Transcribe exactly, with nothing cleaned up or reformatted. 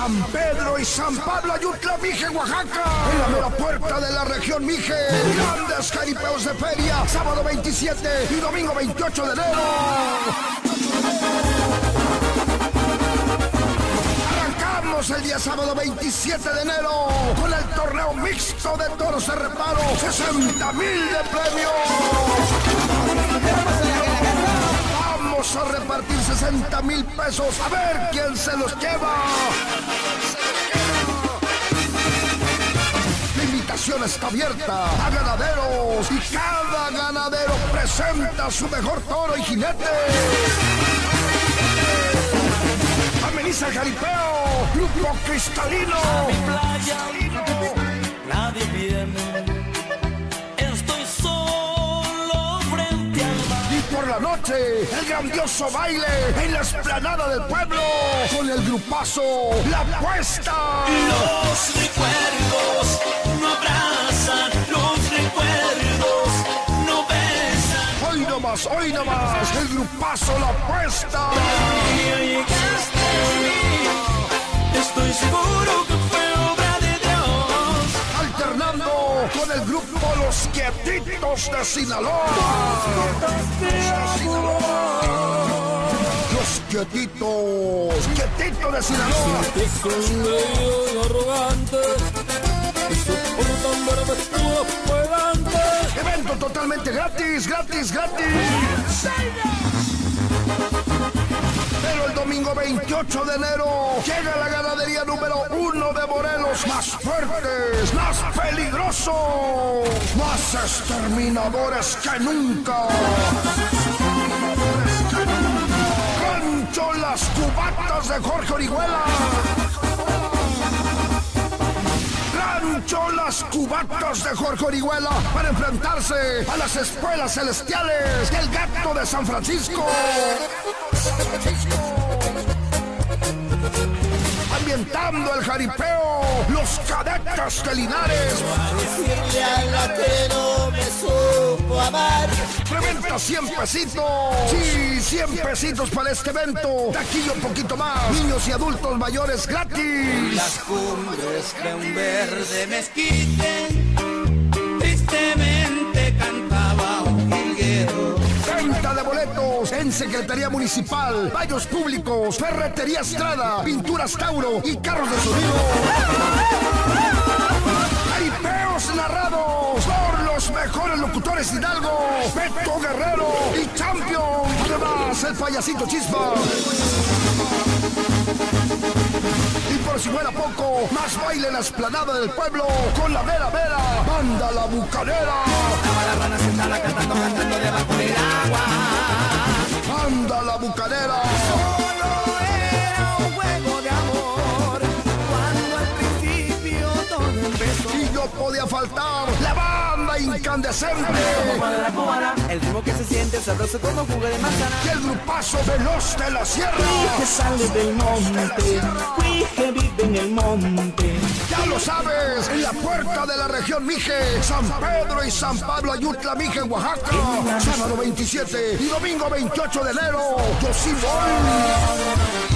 San Pedro y San Pablo Ayutla, Mije, Oaxaca. En la mera puerta de la región Mije. Grandes jaripeos de feria, sábado veintisiete y domingo veintiocho de enero. Arrancamos el día sábado veintisiete de enero con el torneo mixto de toros de reparo. sesenta mil de premios. Vamos a repartir sesenta mil pesos. A ver quién se los lleva. La invitación está abierta a ganaderos y cada ganadero presenta su mejor toro y jinete. Ameniza el jaripeo, Grupo Cristalino. A mi playa nadie viene. Estoy solo frente al mar. Y por la noche, el grandioso baile en la explanada del pueblo con el grupazo La Apuesta. Los recuerdos no abrazan, los recuerdos no besan. Hoy nomás, hoy nomás, el grupazo La Apuesta. Y llegaste a mí, estoy seguro que fue obra de Dios. Alternando con el grupo Los Quietitos de Sinaloa. Los Quietitos, Quietitos de Sinaloa. Evento totalmente gratis, gratis, gratis. Pero el domingo veintiocho de enero llega la ganadería número uno de Morelos, más fuertes, más peligrosos, más exterminadores que nunca. Rancho Las Cubatas de Jorge Orihuela. Rancho Las Cubatas de Jorge Orihuela para enfrentarse a las espuelas celestiales del Gato de San Francisco. Ambientando el jaripeo, los Cadetes de Linares. Decirle al latero me supo amar. Reventa cien pesitos. Sí, cien pesitos para este evento. De aquí un poquito más. Niños y adultos mayores gratis. Las cumbres de un verde mezquite, tristemente cantaba un jilguero. Venta de boletos en Secretaría Municipal, Baños Públicos, Ferretería Estrada, Pinturas Tauro y Carros de Sonido. Jaripeos narrados por los mejores locutores de Hidalgo, Beto Guerrero y Champion. Además, el payasito Chispa. Y por si fuera poco, más baile en la explanada del pueblo con la Vera Vera, Banda La Bucanera. Estaba la rana sentada cantando, cantando debajo del agua. Banda La Bucanera. Solo era un juego de amor, cuando al principio todo empezó. Y no podía faltar la banda incandescente. La cubana, el ritmo que se siente sabroso como jugo de manzana. Y el grupazo veloz de la sierra. Que sale del monte, fui que vive en el monte. Ya lo sabes, en la puerta de la región Mije, San Pedro y San Pablo Ayutla, Mije, en Oaxaca. Sábado veintisiete y domingo veintiocho de enero. Yo sí voy.